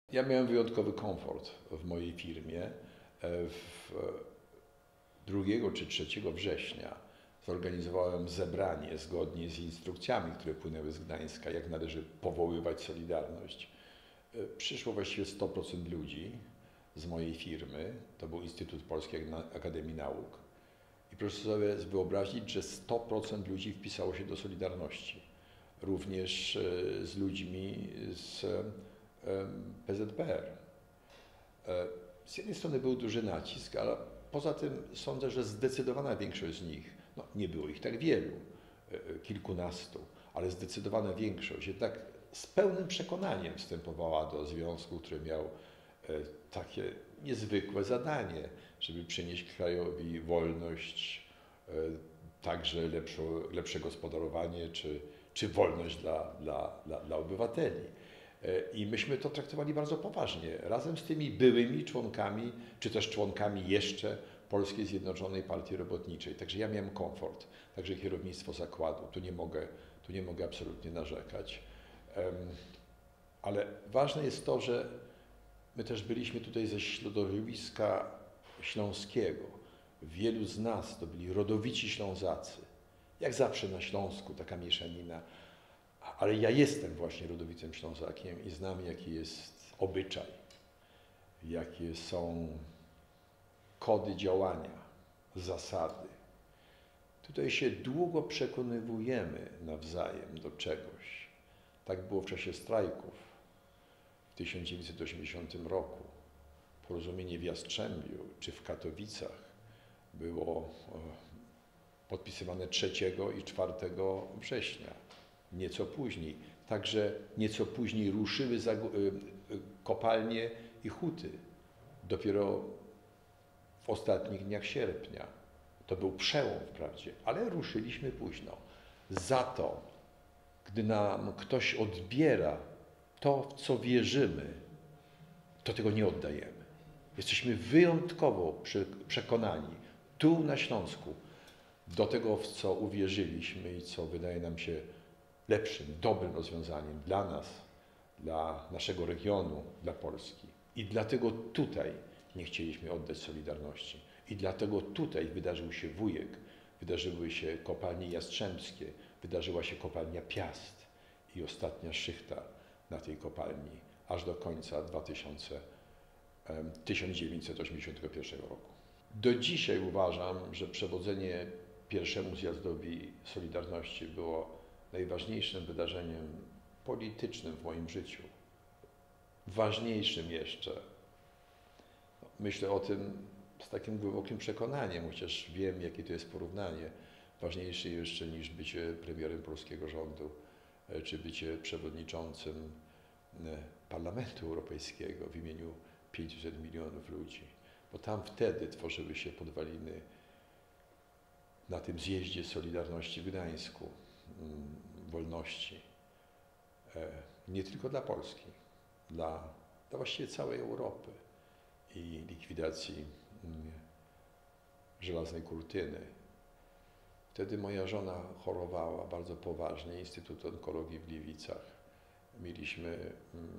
Ja miałem wyjątkowy komfort w mojej firmie. 2 czy 3 września zorganizowałem zebranie zgodnie z instrukcjami, które płynęły z Gdańska, jak należy powoływać Solidarność. Przyszło właściwie 100% ludzi z mojej firmy. To był Instytut Polskiej Akademii Nauk. I proszę sobie wyobrazić, że 100% ludzi wpisało się do Solidarności. Również z ludźmi z PZPR. Z jednej strony był duży nacisk, ale poza tym sądzę, że zdecydowana większość z nich, no nie było ich tak wielu, kilkunastu, ale zdecydowana większość jednak z pełnym przekonaniem wstępowała do związku, który miał takie niezwykłe zadanie, żeby przynieść krajowi wolność, także lepsze gospodarowanie czy wolność dla obywateli. I myśmy to traktowali bardzo poważnie, razem z tymi byłymi członkami, czy też członkami jeszcze Polskiej Zjednoczonej Partii Robotniczej. Także ja miałem komfort, także kierownictwo zakładu, tu nie mogę absolutnie narzekać. Ale ważne jest to, że my też byliśmy tutaj ze środowiska śląskiego. Wielu z nas to byli rodowici Ślązacy. Jak zawsze na Śląsku, taka mieszanina. Ale ja jestem właśnie rodowitym Ślązakiem i znam, jaki jest obyczaj, jakie są kody działania, zasady. Tutaj się długo przekonywujemy nawzajem do czegoś. Tak było w czasie strajków w 1980 roku. Porozumienie w Jastrzębiu czy w Katowicach było podpisywane 3 i 4 września. Nieco później. Także nieco później ruszyły kopalnie i huty. Dopiero w ostatnich dniach sierpnia. To był przełom wprawdzie, ale ruszyliśmy późno. Za to, gdy nam ktoś odbiera to, w co wierzymy, to tego nie oddajemy. Jesteśmy wyjątkowo przekonani tu na Śląsku do tego, w co uwierzyliśmy i co wydaje nam się lepszym, dobrym rozwiązaniem dla nas, dla naszego regionu, dla Polski. I dlatego tutaj nie chcieliśmy oddać Solidarności. I dlatego tutaj wydarzył się Wujek, wydarzyły się kopalnie jastrzębskie, wydarzyła się kopalnia Piast i ostatnia szychta na tej kopalni, aż do końca 1981 roku. Do dzisiaj uważam, że przewodzenie pierwszemu zjazdowi Solidarności było najważniejszym wydarzeniem politycznym w moim życiu. Ważniejszym jeszcze. Myślę o tym z takim głębokim przekonaniem, chociaż wiem, jakie to jest porównanie. Ważniejsze jeszcze niż bycie premierem polskiego rządu, czy bycie przewodniczącym Parlamentu Europejskiego w imieniu 500 milionów ludzi. Bo tam wtedy tworzyły się podwaliny na tym zjeździe Solidarności w Gdańsku, wolności. Nie tylko dla Polski, dla właściwie całej Europy i likwidacji żelaznej kurtyny. Wtedy moja żona chorowała bardzo poważnie, Instytut Onkologii w Gliwicach. Mieliśmy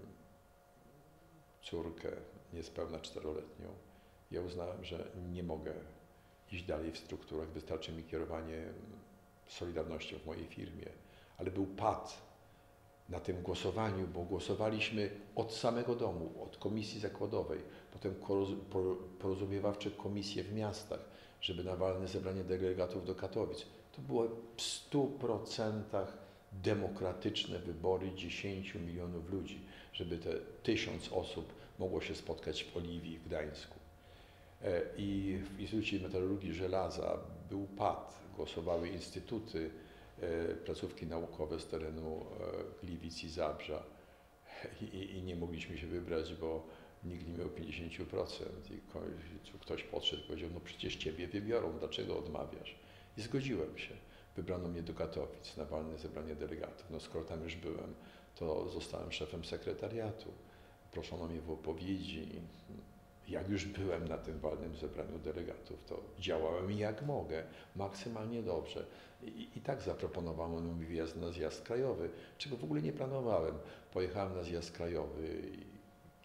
córkę niespełna 4-letnią. Ja uznałem, że nie mogę iść dalej w strukturach, wystarczy mi kierowanie Solidarnością w mojej firmie. Ale był pad na tym głosowaniu, bo głosowaliśmy od samego domu, od komisji zakładowej, potem porozumiewawcze komisje w miastach, żeby na walne zebranie delegatów do Katowic. To były w 100% demokratyczne wybory 10 milionów ludzi, żeby te 1000 osób mogło się spotkać w Oliwii w Gdańsku. I w Instytucie Metalurgii Żelaza był pad, głosowały instytuty, placówki naukowe z terenu Gliwic i Zabrza i nie mogliśmy się wybrać, bo nikt nie miał 50% i ktoś podszedł i powiedział, no przecież Ciebie wybiorą, dlaczego odmawiasz? I zgodziłem się. Wybrano mnie do Katowic na walne zebranie delegatów. No skoro tam już byłem, to zostałem szefem sekretariatu. Proszono mnie w wypowiedzi. Jak już byłem na tym walnym zebraniu delegatów, to działałem jak mogę, maksymalnie dobrze. I tak zaproponowano mi wyjazd na zjazd krajowy, czego w ogóle nie planowałem. Pojechałem na zjazd krajowy i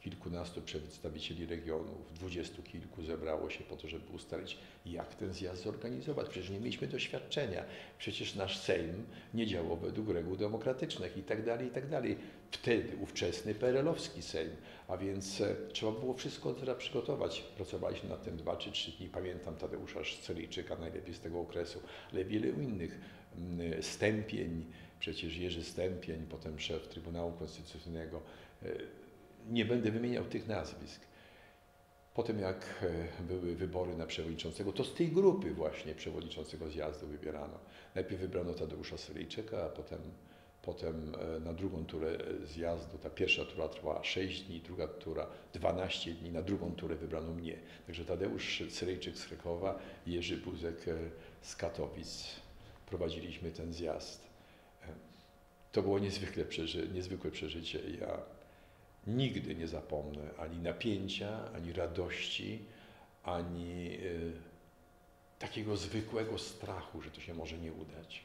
kilkunastu przedstawicieli regionów, 20 kilku zebrało się po to, żeby ustalić, jak ten zjazd zorganizować. Przecież nie mieliśmy doświadczenia. Przecież nasz Sejm nie działał według reguł demokratycznych i tak dalej, i tak dalej. Wtedy ówczesny PRL-owski Sejm, a więc trzeba było wszystko teraz przygotować. Pracowaliśmy nad tym 2 czy 3 dni. Pamiętam Tadeusza Celiczyka najlepiej z tego okresu, ale wiele innych. Stępień, przecież Jerzy Stępień, potem szef Trybunału Konstytucyjnego. Nie będę wymieniał tych nazwisk. Potem jak były wybory na przewodniczącego, to z tej grupy właśnie przewodniczącego zjazdu wybierano. Najpierw wybrano Tadeusza Celiczyka, a potem na drugą turę zjazdu, ta pierwsza tura trwała 6 dni, druga tura 12 dni, na drugą turę wybrano mnie. Także Tadeusz Celiczyk z Krakowa i Jerzy Buzek z Katowic prowadziliśmy ten zjazd. To było niezwykłe przeżycie. Ja nigdy nie zapomnę ani napięcia, ani radości, ani takiego zwykłego strachu, że to się może nie udać.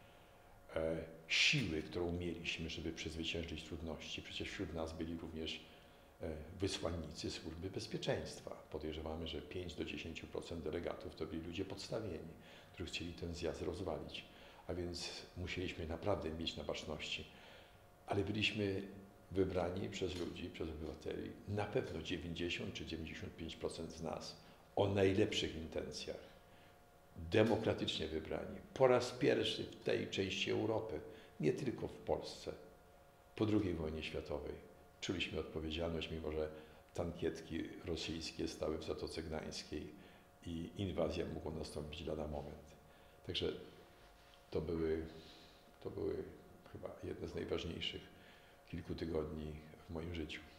Siły, którą mieliśmy, żeby przezwyciężyć trudności. Przecież wśród nas byli również wysłannicy Służby Bezpieczeństwa. Podejrzewamy, że 5 do 10% delegatów to byli ludzie podstawieni, którzy chcieli ten zjazd rozwalić. A więc musieliśmy naprawdę mieć na baczności. Ale byliśmy wybrani przez ludzi, przez obywateli, na pewno 90 czy 95% z nas o najlepszych intencjach, demokratycznie wybrani, po raz pierwszy w tej części Europy, nie tylko w Polsce. Po II wojnie światowej czuliśmy odpowiedzialność, mimo że tankietki rosyjskie stały w Zatoce Gdańskiej i inwazja mogła nastąpić lada moment. Także to były chyba jedne z najważniejszych kilku tygodni w moim życiu.